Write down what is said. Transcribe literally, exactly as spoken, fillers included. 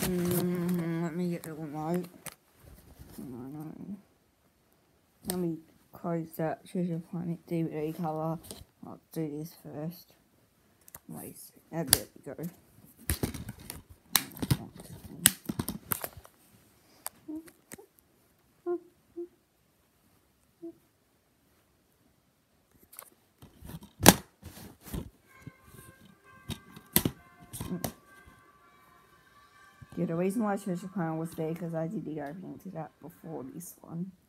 Mm, let me get the remote. Let me close that Treasure Planet D V D cover. I'll do this first. Wait, there we go. Yeah, the reason why Treasure Planet was there because I did the opening to that before this one.